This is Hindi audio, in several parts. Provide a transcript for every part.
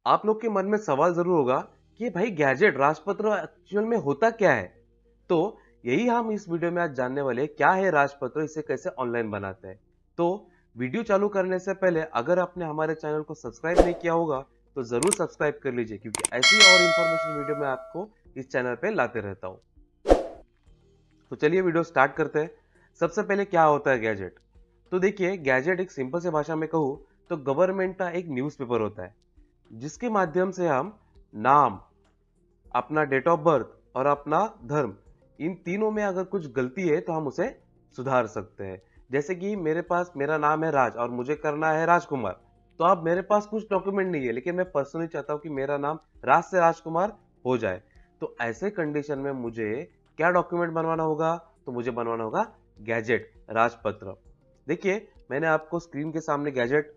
आप लोग के मन में सवाल जरूर होगा कि भाई गैजेट राजपत्र एक्चुअल में होता क्या है। तो यही हम इस वीडियो में आज जानने वाले हैं, क्या है राजपत्र, इसे कैसे ऑनलाइन बनाते हैं। तो वीडियो चालू करने से पहले अगर आपने हमारे चैनल को सब्सक्राइब नहीं किया होगा तो जरूर सब्सक्राइब कर लीजिए, क्योंकि ऐसी और इंफॉर्मेशन वीडियो मैं आपको इस चैनल पे लाते रहता हूँ। तो चलिए वीडियो स्टार्ट करते हैं। सबसे पहले क्या होता है गैजेट। तो देखिए, गैजेट एक सिंपल से भाषा में कहूँ तो गवर्नमेंट का एक न्यूज़पेपर होता है, जिसके माध्यम से हम नाम, अपना डेट ऑफ बर्थ और अपना धर्म, इन तीनों में अगर कुछ गलती है तो हम उसे सुधार सकते हैं। जैसे कि मेरे पास मेरा नाम है राज और मुझे करना है राजकुमार, तो अब मेरे पास कुछ डॉक्यूमेंट नहीं है, लेकिन मैं पर्सनली चाहता हूं कि मेरा नाम राज से राजकुमार हो जाए। तो ऐसे कंडीशन में मुझे क्या डॉक्यूमेंट बनवाना होगा? तो मुझे बनवाना होगा गैजेट, राजपत्र। देखिए, मैंने आपको स्क्रीन के सामने गैजेट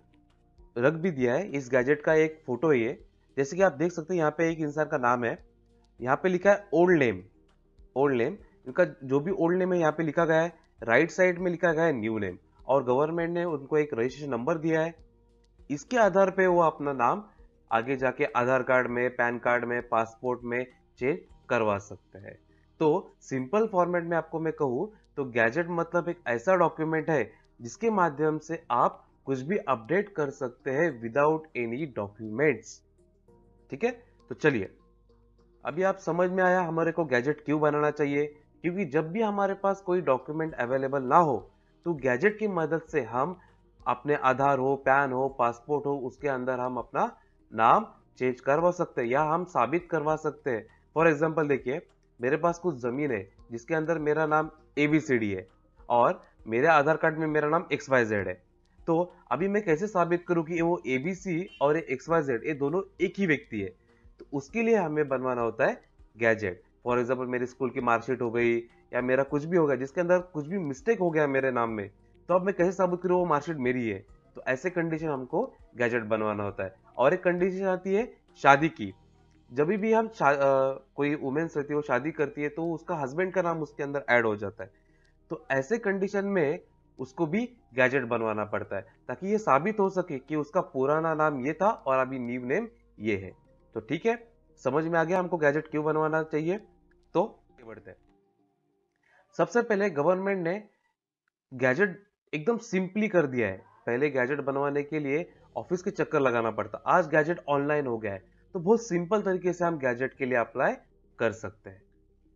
रख भी दिया है। इस गैजेट का एक फोटो है ये। जैसे कि आप देख सकते हैं, यहाँ पे एक इंसान का नाम है, यहाँ पे लिखा है ओल्ड नेम। ओल्ड नेम, इनका जो भी ओल्ड नेम है यहाँ पे लिखा गया है। राइट साइड में लिखा गया है न्यू नेम, और गवर्नमेंट ने उनको एक रजिस्ट्रेशन नंबर दिया है। इसके आधार पे वो अपना नाम आगे जाके आधार कार्ड में, पैन कार्ड में, पासपोर्ट में चेंज करवा सकते हैं। तो सिंपल फॉर्मेट में आपको मैं कहूँ तो गैजेट मतलब एक ऐसा डॉक्यूमेंट है जिसके माध्यम से आप कुछ भी अपडेट कर सकते हैं विदाउट एनी डॉक्यूमेंट्स। ठीक है, तो चलिए, अभी आप समझ में आया हमारे को गैजेट क्यों बनाना चाहिए। क्योंकि जब भी हमारे पास कोई डॉक्यूमेंट अवेलेबल ना हो तो गैजेट की मदद से हम अपने आधार हो, पैन हो, पासपोर्ट हो, उसके अंदर हम अपना नाम चेंज करवा सकते हैं या हम साबित करवा सकते हैं। फॉर एग्जाम्पल देखिए, मेरे पास कुछ जमीन है जिसके अंदर मेरा नाम ABCD है और मेरे आधार कार्ड में मेरा नाम XYZ है। तो अभी मैं कैसे साबित करूं कि वो ABC और XYZ ये दोनों एक ही व्यक्ति है? तो उसके लिए हमें बनवाना होता है गैजेट। फॉर एग्जाम्पल, मेरी स्कूल की मार्कशीट हो गई या मेरा कुछ भी हो गया जिसके अंदर कुछ भी मिस्टेक हो गया मेरे नाम में, तो अब मैं कैसे साबित करूँ वो मार्कशीट मेरी है? तो ऐसे कंडीशन हमको गैजेट बनवाना होता है। और एक कंडीशन आती है शादी की। जब भी हम कोई वुमेन्स रहती है, वो शादी करती है, तो उसका हस्बैंड का नाम उसके अंदर ऐड हो जाता है। तो ऐसे कंडीशन में उसको भी गैजेट बनवाना पड़ता है, ताकि ये साबित हो सके कि उसका पुराना नाम ये था और अभी न्यू नेम ये है। तो ठीक है, समझ में आ गया हमको गैजेट क्यों बनवाना चाहिए। तो आगे बढ़ते हैं। सबसे पहले गवर्नमेंट ने गैजेट एकदम सिंपली कर दिया है। पहले गैजेट बनवाने के लिए ऑफिस के चक्कर लगाना पड़ता, आज गैजेट ऑनलाइन हो गया है। तो बहुत सिंपल तरीके से हम गैजेट के लिए अप्लाई कर सकते हैं।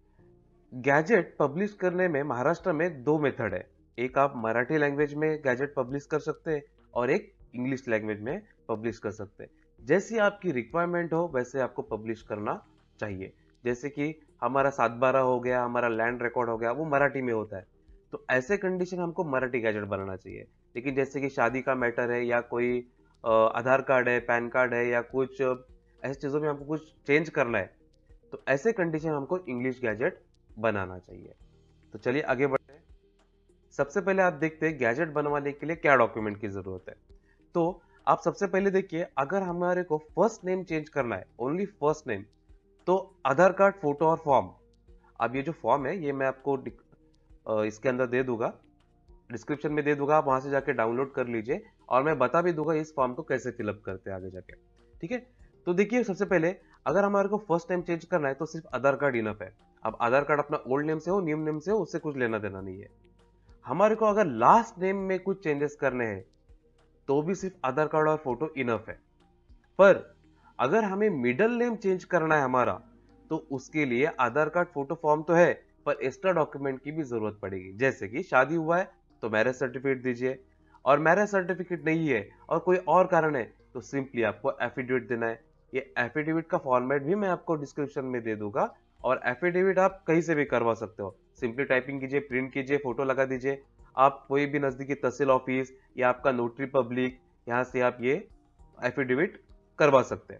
गैजेट पब्लिश करने में महाराष्ट्र में दो मेथड है। एक आप मराठी लैंग्वेज में गैजेट पब्लिश कर सकते हैं और एक इंग्लिश लैंग्वेज में पब्लिश कर सकते हैं। जैसी आपकी रिक्वायरमेंट हो वैसे आपको पब्लिश करना चाहिए। जैसे कि हमारा 7/12 हो गया, हमारा लैंड रिकॉर्ड हो गया, वो मराठी में होता है, तो ऐसे कंडीशन हमको मराठी गैजेट बनाना चाहिए। लेकिन जैसे कि शादी का मैटर है या कोई आधार कार्ड है, पैन कार्ड है या कुछ ऐसी चीज़ों में हमको कुछ चेंज करना है, तो ऐसे कंडीशन हमको इंग्लिश गैजेट बनाना चाहिए। तो चलिए आगे बढ़ते हैं। सबसे पहले आप देखते हैं गैजेट बनवाने के लिए क्या डॉक्यूमेंट की जरूरत है। तो आप सबसे पहले देखिए, अगर हमारे को फर्स्ट नेम चेंज करना है, ओनली फर्स्ट नेम, तो आधार कार्ड, फोटो और फॉर्म। अब ये जो फॉर्म है ये मैं आपको इसके अंदर दे दूंगा, डिस्क्रिप्शन में दे दूंगा, आप वहां से जाके डाउनलोड कर लीजिए और मैं बता भी दूंगा इस फॉर्म को कैसे फिलअप करते हैं आगे जाके। ठीक है, तो देखिए, सबसे पहले अगर हमारे को फर्स्ट नेम चेंज करना है तो सिर्फ आधार कार्ड इनफ है। अब आधार कार्ड अपना ओल्ड नेम से हो, न्यू नेम से हो, उससे कुछ लेना देना नहीं है। हमारे को अगर लास्ट नेम में कुछ चेंजेस करने हैं तो भी सिर्फ आधार कार्ड और फोटो इनफ है। पर अगर हमें मिडिल नेम चेंज करना है हमारा, तो उसके लिए आधार कार्ड, फोटो, फॉर्म तो है, पर एक्स्ट्रा डॉक्यूमेंट की भी जरूरत पड़ेगी। जैसे कि शादी हुआ है तो मैरिज सर्टिफिकेट दीजिए, और मैरिज सर्टिफिकेट नहीं है और कोई और कारण है तो सिंपली आपको एफिडेविट देना है। ये एफिडेविट का फॉर्मेट भी मैं आपको डिस्क्रिप्शन में दे दूंगा, और एफिडेविट आप कहीं से भी करवा सकते हो। सिंपली टाइपिंग कीजिए, प्रिंट कीजिए, फोटो लगा दीजिए। आप कोई भी नजदीकी तहसील ऑफिस या आपका नोटरी पब्लिक, यहाँ से आप ये एफिडेविट करवा सकते हैं।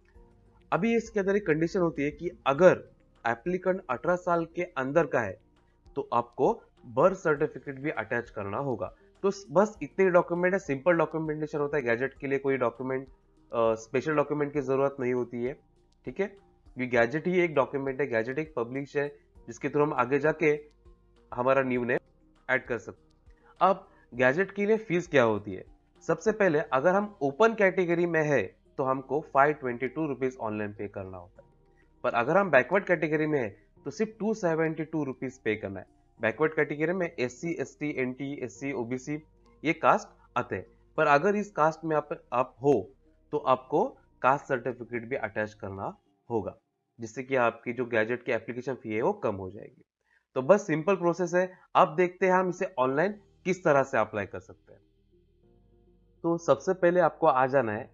अभी इसके अंदर एक कंडीशन होती है कि अगर एप्लीकेंट 18 साल के अंदर का है तो आपको बर्थ सर्टिफिकेट भी अटैच करना होगा। तो बस इतने डॉक्यूमेंट है, सिंपल डॉक्यूमेंटेशन होता है गैजेट के लिए। कोई डॉक्यूमेंट, स्पेशल डॉक्यूमेंट की जरूरत नहीं होती है। ठीक है, ये गैजेट ही एक डॉक्यूमेंट है, गैजेट एक पब्लिश है जिसके थ्रू हम आगे जाके हमारा न्यू नेम ऐड कर सकते हैं। अब गैजेट के लिए फीस क्या होती है? सबसे पहले अगर हम ओपन कैटेगरी में है तो तो हमको 522 रुपीज ऑनलाइन पे करना होता है। पर अगर हम बैकवर्ड कैटेगरी में है तो सिर्फ 272 रुपीज पे करना है। बैकवर्ड कैटेगरी में SC ST NT SC OBC ये कास्ट आते हैं। पर अगर इस कास्ट में आप हो तो आपको कास्ट सर्टिफिकेट भी अटैच करना होगा, जिससे कि आपकी जो गैजेट की एप्लीकेशन फी है वो कम हो जाएगी। तो बस सिंपल प्रोसेस है। अब देखते हैं हम इसे ऑनलाइन किस तरह से अप्लाई कर सकते हैं। तो सबसे पहले आपको आ जाना है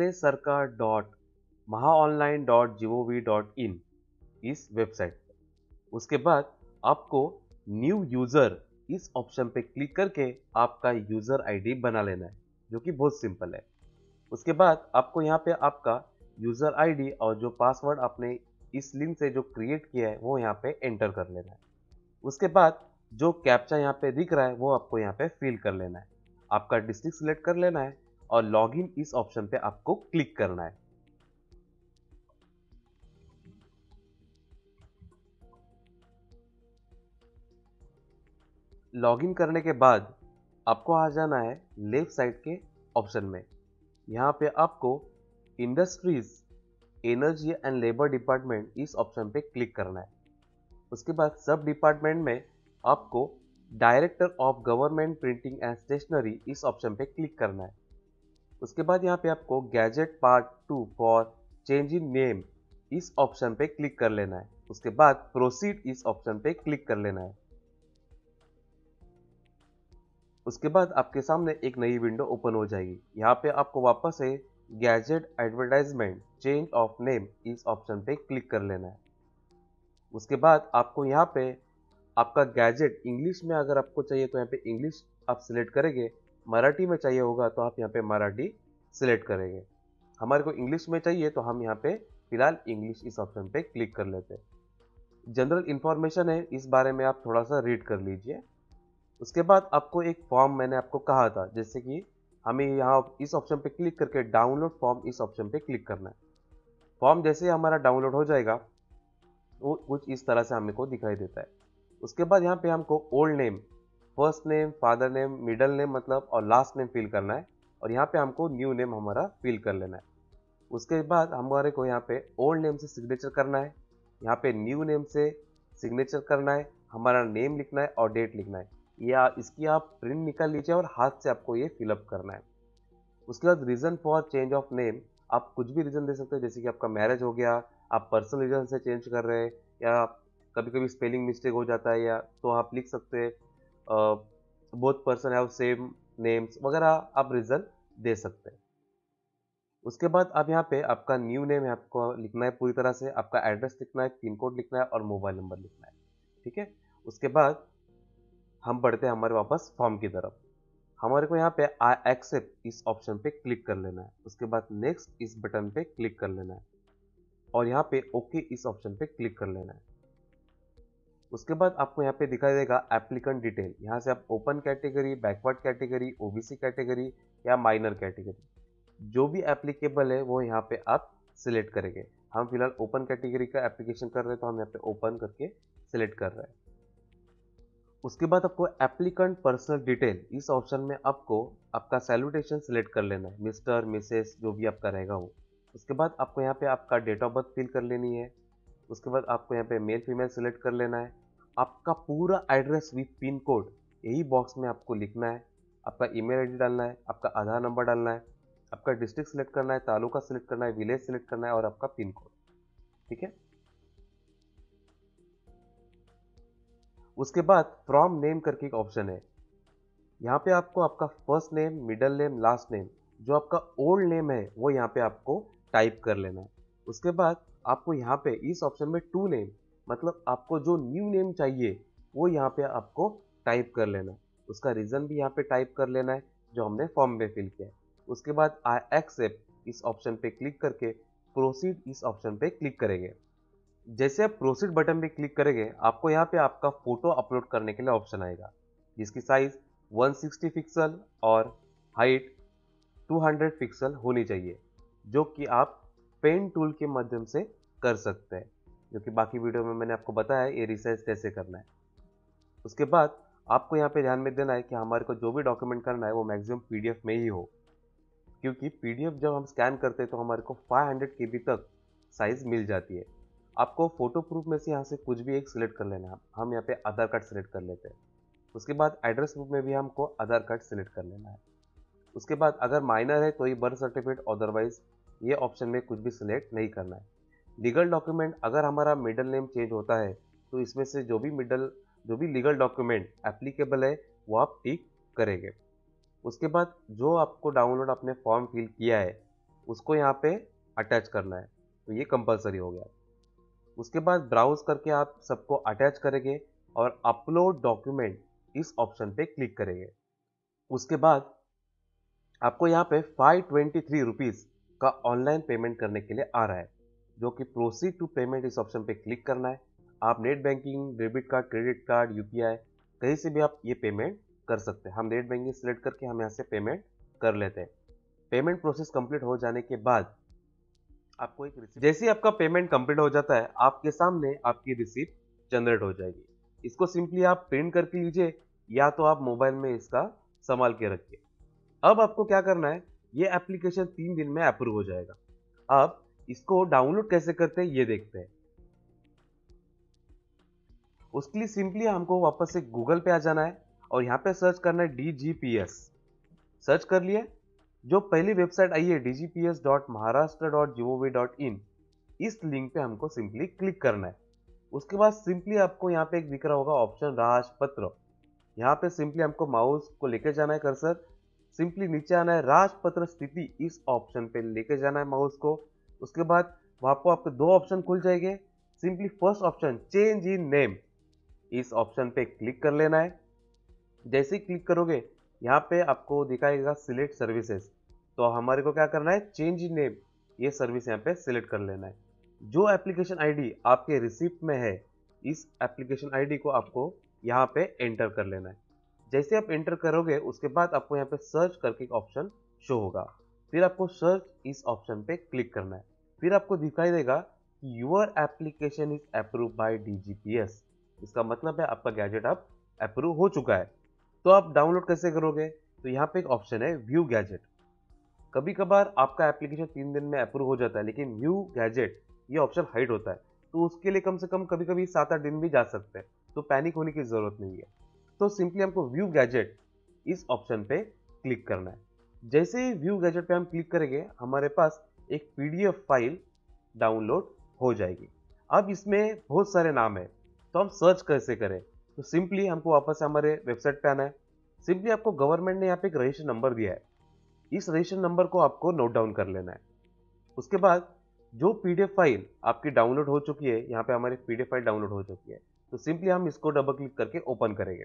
applycerca.mahaonline.gov.in इस वेबसाइट पर। उसके बाद आपको न्यू यूजर इस ऑप्शन पे क्लिक करके आपका यूजर आईडी बना लेना है, जो कि बहुत सिंपल है। उसके बाद आपको यहाँ पे आपका यूजर आईडी और जो पासवर्ड आपने इस लिंक से जो क्रिएट किया है वो यहाँ पे एंटर कर लेना है। उसके बाद जो कैप्चा यहाँ पे दिख रहा है वो आपको यहाँ पे फिल कर लेना है। आपका डिस्ट्रिक्ट सिलेक्ट कर लेना है और लॉगिन इस ऑप्शन पे आपको क्लिक करना है। लॉगिन करने के बाद आपको आ जाना है लेफ्ट साइड के ऑप्शन में। यहाँ पे आपको industries energy and labour department इस ऑप्शन पे क्लिक करना है। उसके बाद सब डिपार्टमेंट में आपको director of government printing and stationery इस ऑप्शन पे क्लिक करना है। उसके बाद यहाँ पे आपको gazette part 2 for change in name इस ऑप्शन पे क्लिक कर लेना है। उसके बाद प्रोसीड इस ऑप्शन पे क्लिक कर लेना है। उसके बाद आपके सामने एक नई विंडो ओपन हो जाएगी। यहाँ पे आपको वापस से gazette advertisement change of name इस ऑप्शन पे क्लिक कर लेना है। उसके बाद आपको यहाँ पे आपका गैजेट इंग्लिश में अगर आपको चाहिए तो यहाँ पे इंग्लिश आप सिलेक्ट करेंगे, मराठी में चाहिए होगा तो आप यहाँ पे मराठी सिलेक्ट करेंगे। हमारे को इंग्लिश में चाहिए तो हम यहाँ पे फिलहाल इंग्लिश इस ऑप्शन पे क्लिक कर लेते हैं। जनरल इंफॉर्मेशन है, इस बारे में आप थोड़ा सा रीड कर लीजिए। उसके बाद आपको एक फॉर्म मैंने आपको कहा था, जैसे कि हमें यहाँ इस ऑप्शन पे क्लिक करके डाउनलोड फॉर्म इस ऑप्शन पे क्लिक करना है। फॉर्म जैसे ही हमारा डाउनलोड हो जाएगा वो कुछ इस तरह से हमको दिखाई देता है। उसके बाद यहाँ पे हमको old name, first name, father name, middle name मतलब और लास्ट नेम फिल करना है, और यहाँ पे हमको न्यू नेम हमारा फिल कर लेना है। उसके बाद हमारे को यहाँ पे ओल्ड नेम से सिग्नेचर करना है, यहाँ पे न्यू नेम से सिग्नेचर करना है, हमारा नेम लिखना है और डेट लिखना है। या इसकी आप प्रिंट निकाल लीजिए और हाथ से आपको ये फिलअप करना है। उसके बाद reason for change of name, आप कुछ भी रीजन दे सकते हैं, जैसे कि आपका मैरिज हो गया, आप पर्सनल रीजन से चेंज कर रहे हैं, या कभी कभी स्पेलिंग मिस्टेक हो जाता है, या तो आप लिख सकते हैं both person have same names वगैरह, आप रीजन दे सकते हैं। उसके बाद अब यहाँ पे आपका न्यू नेम है आपको लिखना है पूरी तरह से, आपका एड्रेस लिखना है, पिन कोड लिखना है और मोबाइल नंबर लिखना है। ठीक है, उसके बाद हम बढ़ते हैं हमारे वापस फॉर्म की तरफ। हमारे को यहाँ पे आई एक्सेप्ट इस ऑप्शन पे क्लिक कर लेना है। उसके बाद नेक्स्ट इस बटन पे क्लिक कर लेना है और यहाँ पे ओके इस ऑप्शन पे क्लिक कर लेना है। उसके बाद आपको यहाँ पे दिखाई देगा एप्लीकेंट डिटेल। यहाँ से आप open category, backward category, OBC category या माइनर कैटेगरी जो भी एप्लीकेबल है वो यहाँ पे आप सिलेक्ट करेंगे। हम फिलहाल ओपन कैटेगरी का एप्लीकेशन कर रहे हैं तो हम यहाँ पे ओपन करके सिलेक्ट कर रहे हैं। उसके बाद आपको एप्लीकेंट पर्सनल डिटेल इस ऑप्शन में आपको आपका सैल्यूटेशन सिलेक्ट कर लेना है, मिस्टर, मिसेस जो भी आपका रहेगा वो। उसके बाद आपको यहाँ पे आपका डेट ऑफ बर्थ फिल कर लेनी है। उसके बाद आपको यहाँ पे मेल फीमेल सिलेक्ट कर लेना है। आपका पूरा एड्रेस विथ पिन कोड यही बॉक्स में आपको लिखना है। आपका ईमेल आईडी डालना है, आपका आधार नंबर डालना है, आपका डिस्ट्रिक्ट सिलेक्ट करना है, तालुका सिलेक्ट करना है, विलेज सिलेक्ट करना है और आपका पिन कोड। ठीक है, उसके बाद फ्रॉम नेम करके एक ऑप्शन है। यहाँ पे आपको आपका first name, middle name, last name जो आपका ओल्ड नेम है वो यहाँ पे आपको टाइप कर लेना है। उसके बाद आपको यहाँ पे इस ऑप्शन में टू नेम मतलब आपको जो न्यू नेम चाहिए वो यहाँ पे आपको टाइप कर लेना है। उसका रीजन भी यहाँ पे टाइप कर लेना है जो हमने फॉर्म में फिल किया है। उसके बाद आई एक्सेप्ट इस ऑप्शन पे क्लिक करके प्रोसीड इस ऑप्शन पे क्लिक करेंगे। जैसे आप प्रोसीड बटन पे क्लिक करेंगे आपको यहाँ पे आपका फोटो अपलोड करने के लिए ऑप्शन आएगा, जिसकी साइज 160 पिक्सल और हाइट 200 पिक्सल होनी चाहिए, जो कि आप पेन टूल के माध्यम से कर सकते हैं, जो कि बाकी वीडियो में मैंने आपको बताया है ये रिसाइज कैसे करना है। उसके बाद आपको यहाँ पे ध्यान में देना है कि हमारे को जो भी डॉक्यूमेंट करना है वो मैक्सिमम पीडीएफ में ही हो। क्योंकि पीडीएफ जब हम स्कैन करते हैं तो हमारे को 500 केबी तक साइज मिल जाती है। आपको फोटो प्रूफ में से यहाँ से कुछ भी एक सिलेक्ट कर लेना है। हम यहाँ पे आधार कार्ड सिलेक्ट कर लेते हैं। उसके बाद एड्रेस प्रूफ में भी हमको आधार कार्ड सिलेक्ट कर लेना है। उसके बाद अगर माइनर है तो ये बर्थ सर्टिफिकेट, अदरवाइज ये ऑप्शन में कुछ भी सिलेक्ट नहीं करना है। लीगल डॉक्यूमेंट, अगर हमारा मिडिल नेम चेंज होता है तो इसमें से जो भी लीगल डॉक्यूमेंट एप्लीकेबल है वो आप टिक करेंगे। उसके बाद जो आपको डाउनलोड आपने फॉर्म फिल किया है उसको यहाँ पे अटैच करना है, तो ये कंपलसरी हो गया। उसके बाद ब्राउज करके आप सबको अटैच करेंगे और अपलोड डॉक्यूमेंट इस ऑप्शन पे क्लिक करेंगे। उसके बाद आपको यहाँ पे 523 रुपीज़ का ऑनलाइन पेमेंट करने के लिए आ रहा है, जो कि प्रोसीड टू पेमेंट इस ऑप्शन पे क्लिक करना है। आप net banking, debit card, credit card, UPI कहीं से भी आप ये पेमेंट कर सकते हैं। हम नेट बैंकिंग सिलेक्ट करके हम यहाँ से पेमेंट कर लेते हैं। पेमेंट प्रोसेस कंप्लीट हो जाने के बाद आपको एक रिसीप्ट, जैसे ही आपका पेमेंट कंप्लीट हो जाता है आपके सामने आपकी रिसीप्ट जनरेट हो जाएगी। इसको सिंपली आप प्रिंट करके लीजिए या तो आप मोबाइल में इसका संभाल के रखिए। अब आपको क्या करना है, ये एप्लीकेशन 3 दिन में अप्रूव हो जाएगा। अब इसको डाउनलोड कैसे करते हैं ये देखते हैं। उसके लिए सिंपली हमको वापस से गूगल पे आ जाना है और यहाँ पे सर्च करना है DGPS। सर्च कर लिया। जो पहली वेबसाइट आई है dgps.maharashtra.gov.in, इस लिंक पे हमको सिंपली क्लिक करना है। उसके बाद सिंपली आपको यहाँ पे एक दिख रहा होगा ऑप्शन राजपत्र। यहाँ पे सिंपली हमको माउस को लेके जाना है, कर्सर सिंपली नीचे आना है, राजपत्र स्थिति इस ऑप्शन पे लेके जाना है माउस को। उसके बाद वहां पर आपको 2 ऑप्शन खुल जाएंगे। Simply first option change in name, इस ऑप्शन पे क्लिक कर लेना है। जैसे ही क्लिक करोगे यहाँ पे आपको दिखाएगा सिलेक्ट सर्विसेज, तो हमारे को क्या करना है, चेंज इन नेम ये सर्विस यहाँ पे सिलेक्ट कर लेना है। जो एप्लीकेशन आईडी आपके रिसिप्ट में है इस एप्लीकेशन आईडी को आपको यहाँ पे एंटर कर लेना है। जैसे आप एंटर करोगे उसके बाद आपको यहाँ पे सर्च करके एक ऑप्शन शो होगा, फिर आपको सर्च इस ऑप्शन पे क्लिक करना है। फिर आपको दिखाई देगा कि your application is approve by DGPS। इसका मतलब है आपका गैजेट अब अप्रूव हो चुका है। तो आप डाउनलोड कैसे करोगे, तो यहाँ पे एक ऑप्शन है व्यू गैजेट। कभी कभार आपका एप्लीकेशन 3 दिन में अप्रूव हो जाता है लेकिन व्यू गैजेट ये ऑप्शन हाइड होता है, तो उसके लिए कम से कम कभी कभी 7-8 दिन भी जा सकते हैं, तो पैनिक होने की जरूरत नहीं है। तो सिंपली हमको व्यू गैजेट इस ऑप्शन पे क्लिक करना है। जैसे ही व्यू गैजेट पे हम क्लिक करेंगे हमारे पास एक PDF फाइल डाउनलोड हो जाएगी। अब इसमें बहुत सारे नाम है, तो हम सर्च कैसे करें, तो सिंपली हमको वापस से हमारे वेबसाइट पे आना है। सिंपली आपको गवर्नमेंट ने यहाँ पे एक रजिस्ट्रेशन नंबर दिया है, इस रजिस्ट्रेशन नंबर को आपको नोट डाउन कर लेना है। उसके बाद जो PDF फाइल आपकी डाउनलोड हो चुकी है, यहाँ पे हमारी PDF फाइल डाउनलोड हो चुकी है, तो सिंपली हम इसको डबल क्लिक करके ओपन करेंगे।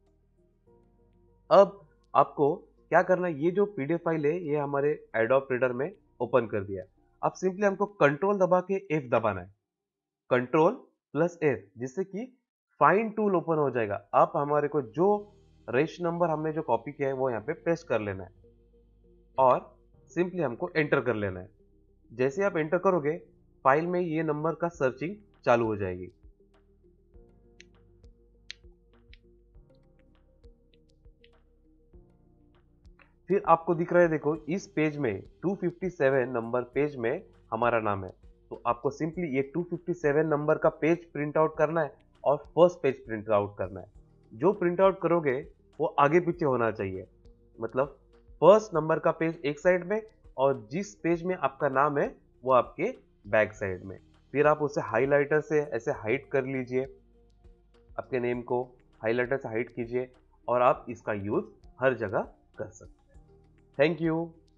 अब आपको क्या करना है, ये जो PDF फाइल है ये हमारे एडोब रीडर में ओपन कर दिया है। अब सिंपली हमको कंट्रोल दबा के F दबाना है, Ctrl+F, जिससे कि फाइंड टूल ओपन हो जाएगा। अब हमारे को जो रजिस्ट्रेशन नंबर हमने जो कॉपी किया है वो यहाँ पे पेस्ट कर लेना है और सिंपली हमको एंटर कर लेना है। जैसे आप एंटर करोगे फाइल में ये नंबर का सर्चिंग चालू हो जाएगी। फिर आपको दिख रहा है, देखो इस पेज में 257 नंबर पेज में हमारा नाम है, तो आपको सिंपली ये 257 नंबर का पेज प्रिंट आउट करना है और फर्स्ट पेज प्रिंट आउट करना है। जो प्रिंट आउट करोगे वो आगे पीछे होना चाहिए, मतलब फर्स्ट नंबर का पेज एक साइड में और जिस पेज में आपका नाम है वो आपके बैक साइड में। फिर आप उसे हाइलाइटर से ऐसे हाइड कर लीजिए, आपके नेम को हाइलाइटर से हाइड कीजिए और आप इसका यूज हर जगह कर सकते हैं। Thank you.